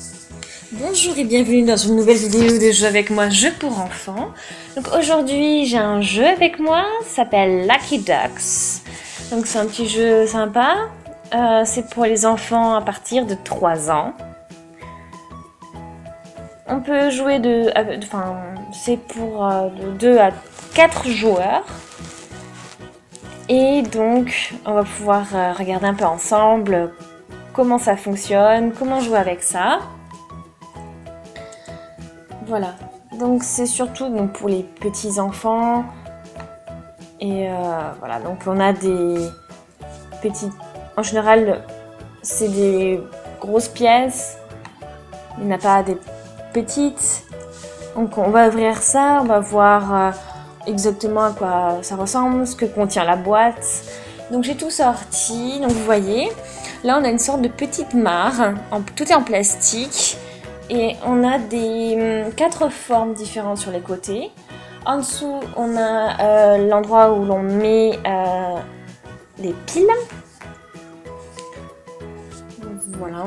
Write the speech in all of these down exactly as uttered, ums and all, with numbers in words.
Bonjour et bienvenue dans une nouvelle vidéo de jeu avec moi, jeu pour enfants. Donc aujourd'hui j'ai un jeu avec moi, ça s'appelle Lucky Ducks. Donc c'est un petit jeu sympa, euh, c'est pour les enfants à partir de trois ans. On peut jouer de, euh, enfin c'est pour euh, de deux à quatre joueurs. Et donc on va pouvoir euh, regarder un peu ensemble comment ça fonctionne, comment jouer avec ça. Voilà, donc c'est surtout donc, pour les petits enfants. Et euh, voilà, donc on a des petites... En général, c'est des grosses pièces. Il n'y en a pas des petites. Donc on va ouvrir ça, on va voir euh, exactement à quoi ça ressemble, ce que contient la boîte. Donc j'ai tout sorti, donc vous voyez, là on a une sorte de petite mare, en, tout est en plastique. Et on a des hum, quatre formes différentes sur les côtés. En dessous, on a euh, l'endroit où l'on met euh, les piles. Voilà.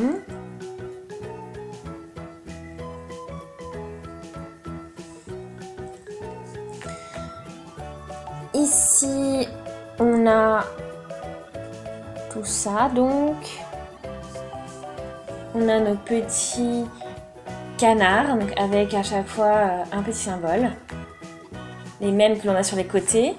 Ici, on a tout ça donc. On a nos petits canards, donc avec à chaque fois euh, un petit symbole, les mêmes que l'on a sur les côtés.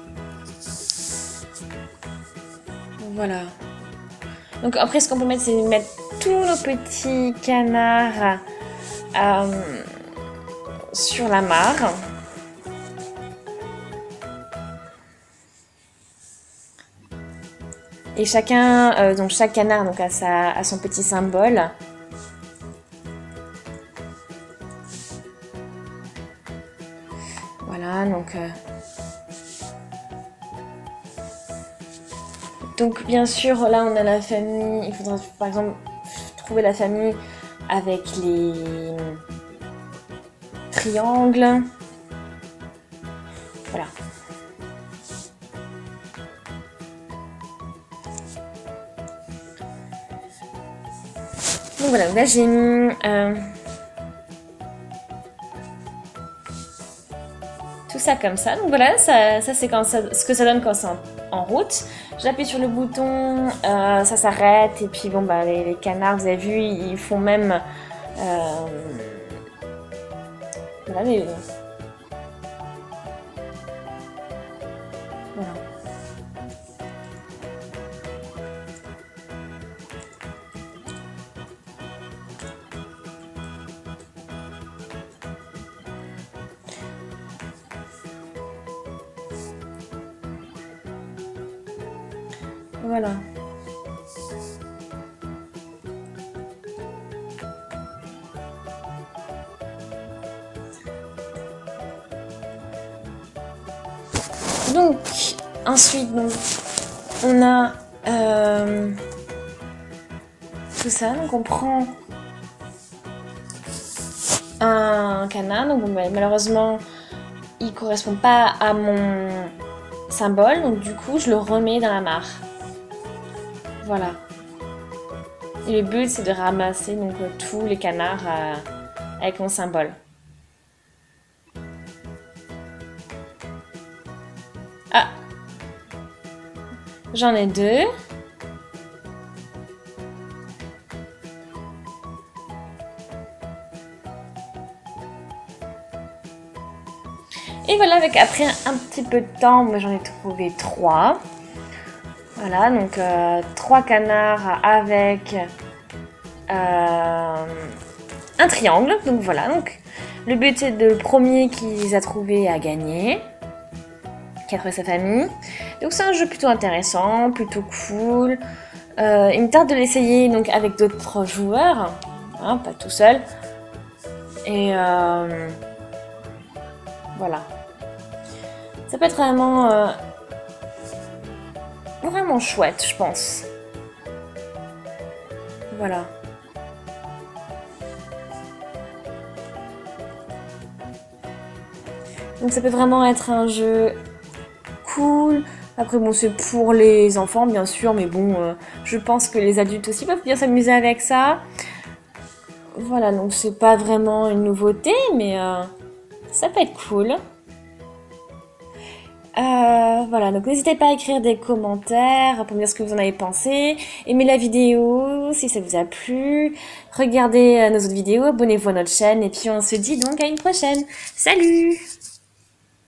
Voilà. Donc après ce qu'on peut mettre, c'est mettre tous nos petits canards euh, sur la mare. Et chacun, euh, donc chaque canard donc a, sa, a son petit symbole. Voilà, donc... Euh... Donc, bien sûr, là, on a la famille. Il faudra, par exemple, trouver la famille avec les triangles. Voilà. Donc, voilà, là, j'ai mis... Euh... tout ça comme ça. Donc voilà, ça, ça c'est quand ça, ce que ça donne quand c'est en, en route. J'appuie sur le bouton, euh, ça s'arrête. Et puis bon, bah, les, les canards, vous avez vu, ils font même... Euh, voilà, les... Voilà. Voilà. Donc, ensuite, donc, on a euh, tout ça. Donc, on prend un canard. Donc, bon, bah, malheureusement, il correspond pas à mon symbole. Donc, du coup, je le remets dans la mare. Voilà. Et le but, c'est de ramasser donc, euh, tous les canards euh, avec mon symbole. Ah! J'en ai deux. Et voilà, avec après un petit peu de temps, moi j'en ai trouvé trois. Voilà, donc euh, trois canards avec euh, un triangle. Donc voilà, donc le but c'est de le premier qui les a trouvés à gagner, qui a trouvé sa famille. Donc c'est un jeu plutôt intéressant, plutôt cool. Euh, il me tarde de l'essayer donc avec d'autres joueurs, hein, pas tout seul. Et euh, voilà, ça peut être vraiment euh, vraiment chouette, je pense. Voilà. Donc ça peut vraiment être un jeu cool. Après bon, c'est pour les enfants bien sûr, mais bon, euh, je pense que les adultes aussi peuvent bien s'amuser avec ça. Voilà, donc c'est pas vraiment une nouveauté, mais euh, ça peut être cool. Euh, voilà, donc n'hésitez pas à écrire des commentaires pour me dire ce que vous en avez pensé. Aimez la vidéo si ça vous a plu. Regardez euh, nos autres vidéos, abonnez-vous à notre chaîne et puis on se dit donc à une prochaine. Salut!